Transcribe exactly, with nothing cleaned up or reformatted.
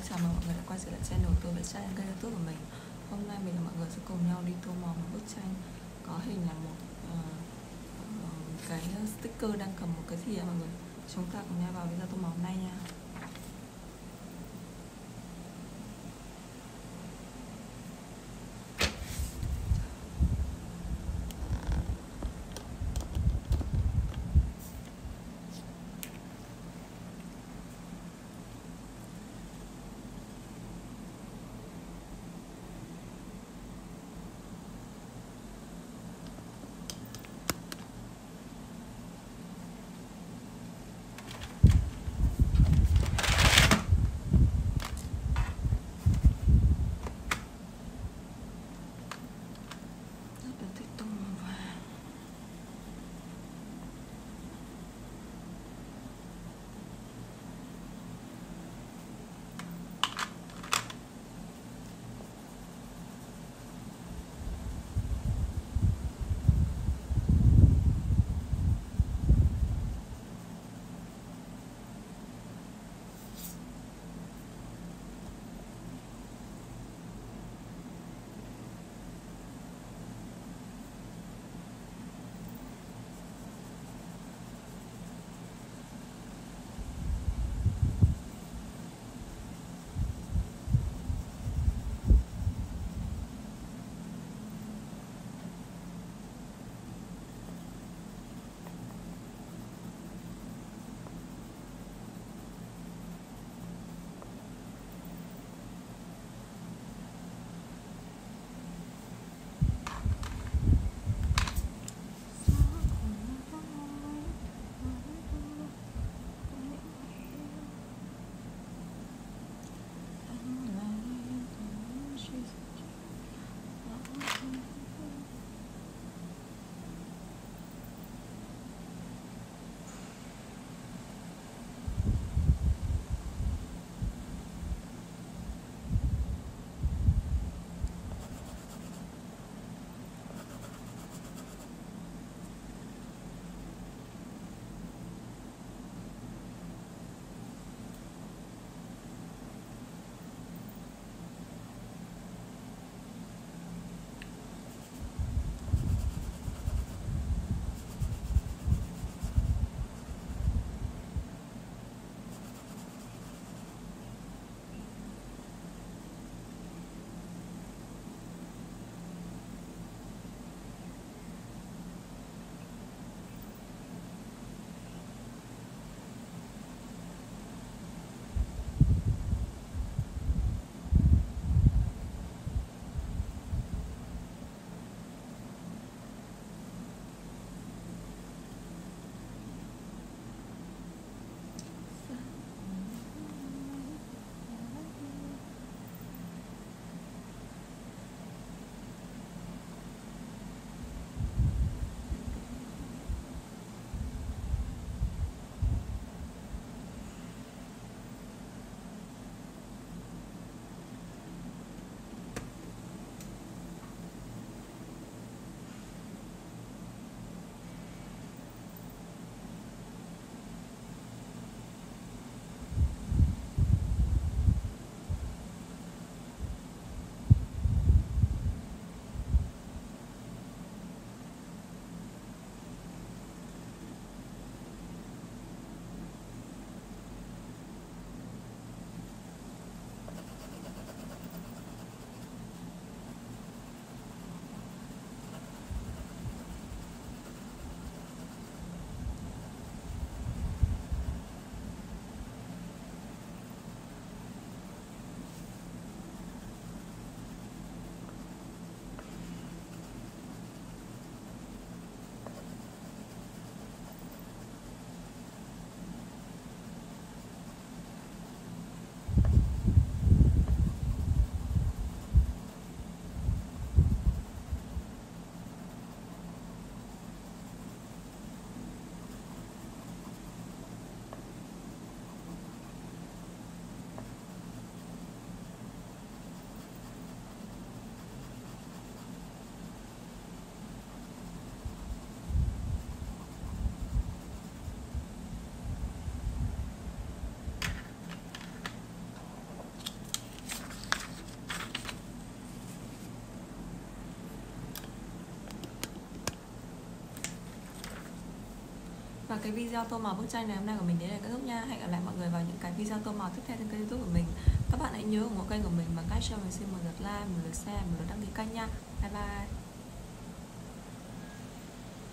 chào mừng mọi người đã quay trở lại channel tôi vẽ tranh kênh YouTube của mình. Hôm nay mình và mọi người sẽ cùng nhau đi tô màu một bức tranh có hình là một uh, uh, cái sticker đang cầm một cái gì ạ mọi người. Chúng ta cùng nhau vào với ra tô màu hôm nay nha. Và cái video tô màu bức tranh này hôm nay của mình đến đây là kết thúc nha. Hẹn gặp lại mọi người vào những cái video tô màu tiếp theo trên kênh YouTube của mình. Các bạn hãy nhớ ủng hộ kênh của mình bằng cách cho mình xin một lượt like, một lượt share, một lượt đăng ký kênh nha. Bye bye.